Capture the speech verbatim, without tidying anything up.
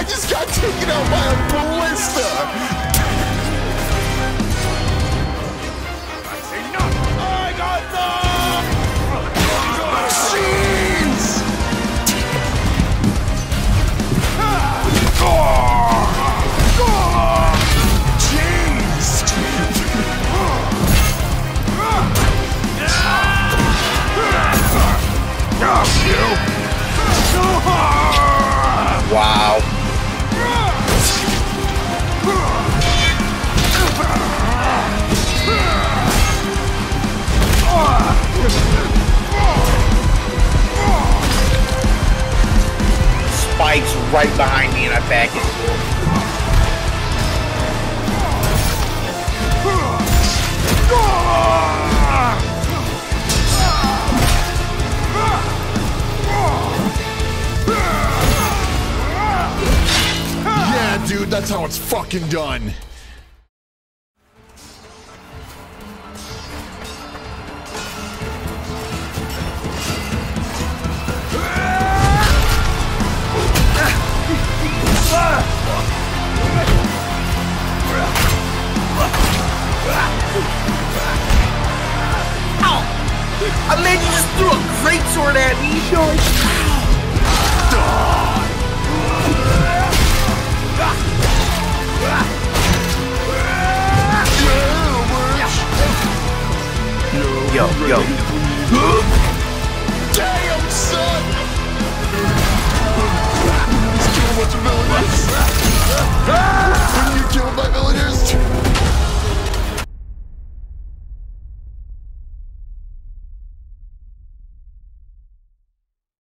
I just got taken out by a ballista! That's enough! I got them! Jeez! Wow. Spike's right behind me and I back into him. Yeah, dude, that's how it's fucking done. A man, you just threw a great sword at me. You're like, yo, yo. Damn, son! He's killing a bunch of villains.